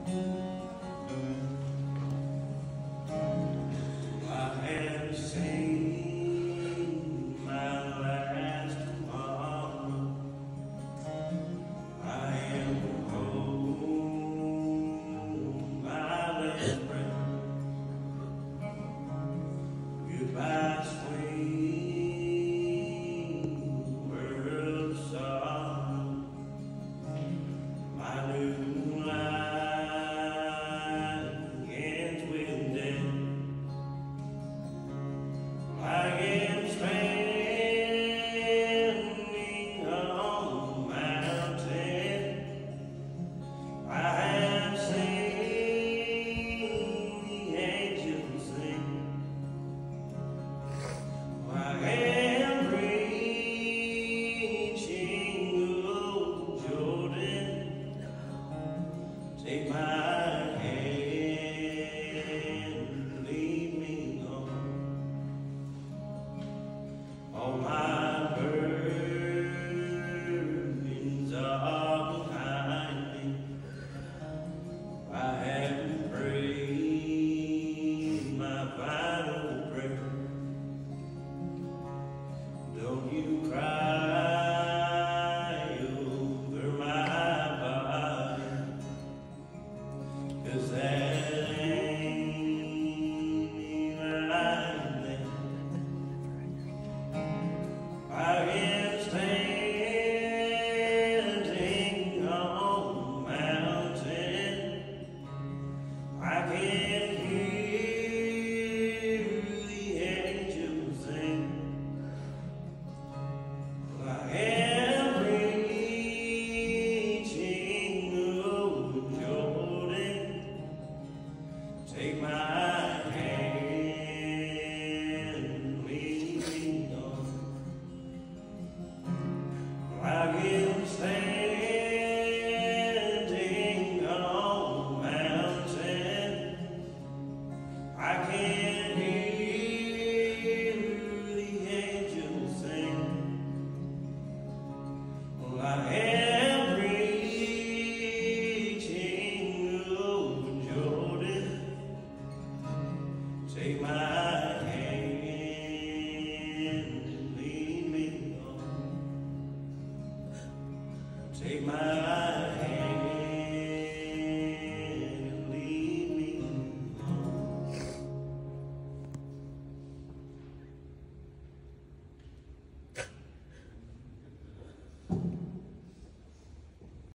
I have seen my last tomorrow. I am home, my last breath. Goodbye, sweet world of sorrow. My new life ends with death. I am standing on a mountain. I have seen the angels sing. I am reaching old Jordan. Take my hand, lead me on. All my burdens are behind me. I have prayed my final prayer. Don't you cry over my body, 'cause that